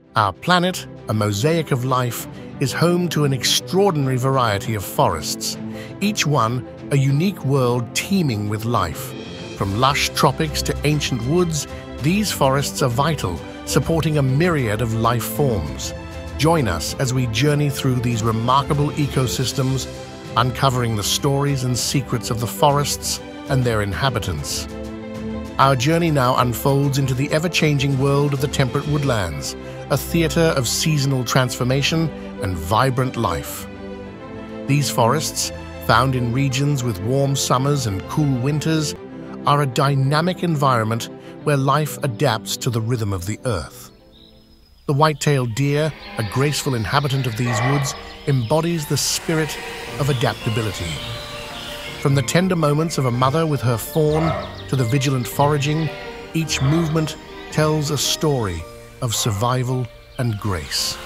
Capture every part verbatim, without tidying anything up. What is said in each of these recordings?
Our planet, a mosaic of life, is home to an extraordinary variety of forests, each one a unique world teeming with life. From lush tropics to ancient woods, these forests are vital, supporting a myriad of life forms. Join us as we journey through these remarkable ecosystems, uncovering the stories and secrets of the forests and their inhabitants. Our journey now unfolds into the ever-changing world of the temperate woodlands, a theater of seasonal transformation and vibrant life. These forests, found in regions with warm summers and cool winters, are a dynamic environment where life adapts to the rhythm of the earth. The white-tailed deer, a graceful inhabitant of these woods, embodies the spirit of adaptability. From the tender moments of a mother with her fawn to the vigilant foraging, each movement tells a story of survival and grace.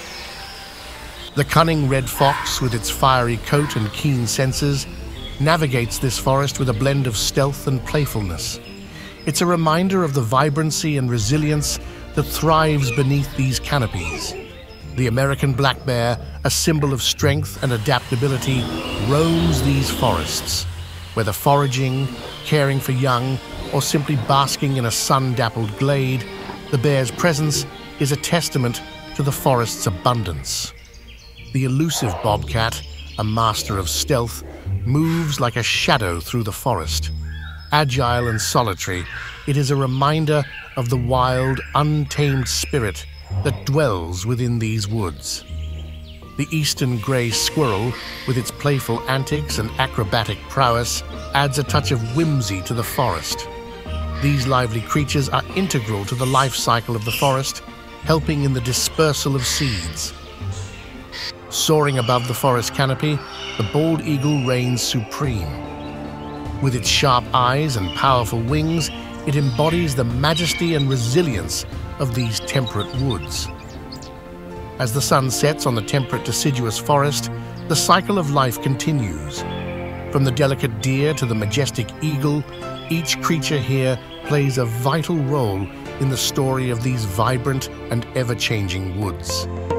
The cunning red fox, with its fiery coat and keen senses, navigates this forest with a blend of stealth and playfulness. It's a reminder of the vibrancy and resilience that thrives beneath these canopies. The American black bear, a symbol of strength and adaptability, roams these forests, whether foraging, caring for young, or simply basking in a sun-dappled glade. The bear's presence is a testament to the forest's abundance. The elusive bobcat, a master of stealth, moves like a shadow through the forest. Agile and solitary, it is a reminder of the wild, untamed spirit that dwells within these woods. The eastern gray squirrel, with its playful antics and acrobatic prowess, adds a touch of whimsy to the forest. These lively creatures are integral to the life cycle of the forest, helping in the dispersal of seeds. Soaring above the forest canopy, the bald eagle reigns supreme. With its sharp eyes and powerful wings, it embodies the majesty and resilience of these temperate woods. As the sun sets on the temperate deciduous forest, the cycle of life continues. From the delicate deer to the majestic eagle, each creature here plays a vital role in the story of these vibrant and ever-changing woods.